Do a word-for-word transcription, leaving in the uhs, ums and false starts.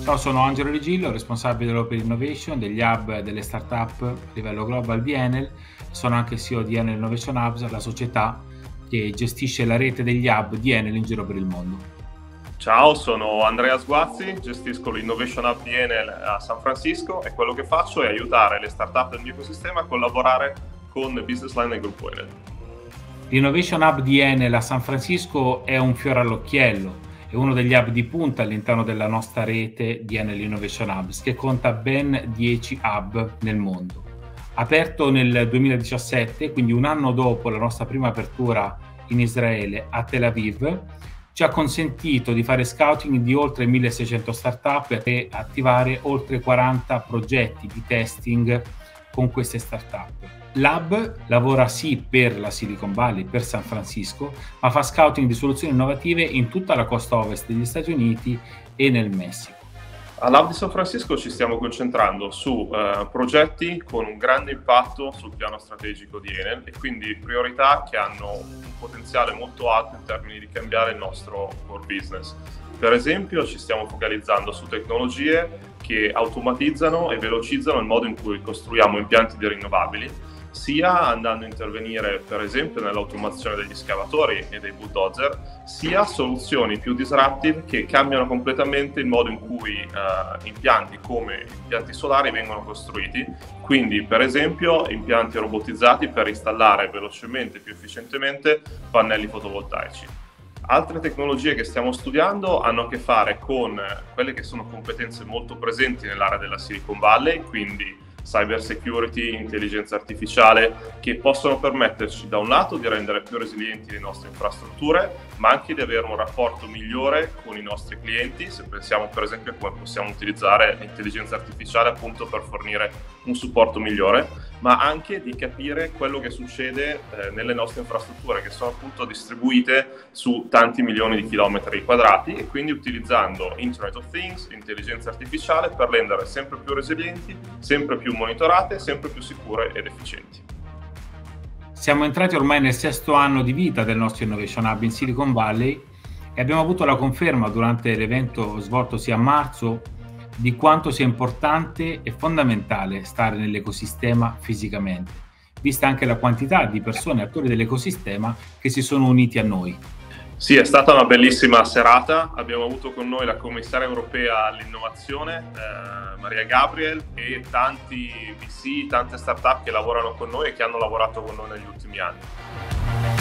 Ciao, sono Angelo Regillo, responsabile dell'Open Innovation, degli hub e delle startup a livello global di Enel. Sono anche C E O di Enel Innovation Hubs, la società che gestisce la rete degli hub di Enel in giro per il mondo. Ciao, sono Andrea Sguazzi, gestisco l'Innovation Hub di Enel a San Francisco e quello che faccio è aiutare le startup del mio ecosistema a collaborare con Business Line del gruppo Enel. L'Innovation Hub di Enel a San Francisco è un fiore all'occhiello. È uno degli hub di punta all'interno della nostra rete di Enel Innovation Hubs, che conta ben dieci hub nel mondo. Aperto nel duemiladiciassette, quindi un anno dopo la nostra prima apertura in Israele a Tel Aviv, ci ha consentito di fare scouting di oltre milleseicento startup e attivare oltre quaranta progetti di testing con queste startup. L'Hub lavora sì per la Silicon Valley, per San Francisco, ma fa scouting di soluzioni innovative in tutta la costa ovest degli Stati Uniti e nel Messico. All'Hub di San Francisco ci stiamo concentrando su eh, progetti con un grande impatto sul piano strategico di Enel e quindi priorità che hanno un potenziale molto alto in termini di cambiare il nostro core business. Per esempio ci stiamo focalizzando su tecnologie che automatizzano e velocizzano il modo in cui costruiamo impianti di rinnovabili, sia andando a intervenire per esempio nell'automazione degli scavatori e dei bulldozer, sia soluzioni più disruptive che cambiano completamente il modo in cui eh, impianti come impianti solari vengono costruiti, quindi per esempio impianti robotizzati per installare velocemente e più efficientemente pannelli fotovoltaici. Altre tecnologie che stiamo studiando hanno a che fare con quelle che sono competenze molto presenti nell'area della Silicon Valley, quindi cyber security, intelligenza artificiale, che possono permetterci da un lato di rendere più resilienti le nostre infrastrutture, ma anche di avere un rapporto migliore con i nostri clienti, se pensiamo per esempio a come possiamo utilizzare l'intelligenza artificiale appunto per fornire un supporto migliore, ma anche di capire quello che succede eh, nelle nostre infrastrutture, che sono appunto distribuite su tanti milioni di chilometri quadrati, e quindi utilizzando Internet of Things, intelligenza artificiale, per rendere sempre più resilienti, sempre più monitorate, sempre più sicure ed efficienti. Siamo entrati ormai nel sesto anno di vita del nostro Innovation Hub in Silicon Valley e abbiamo avuto la conferma durante l'evento svoltosi a marzo di quanto sia importante e fondamentale stare nell'ecosistema fisicamente, vista anche la quantità di persone e attori dell'ecosistema che si sono uniti a noi. Sì, è stata una bellissima serata. Abbiamo avuto con noi la commissaria europea all'innovazione, eh, Maria Gabriel, e tanti V C, tante startup che lavorano con noi e che hanno lavorato con noi negli ultimi anni.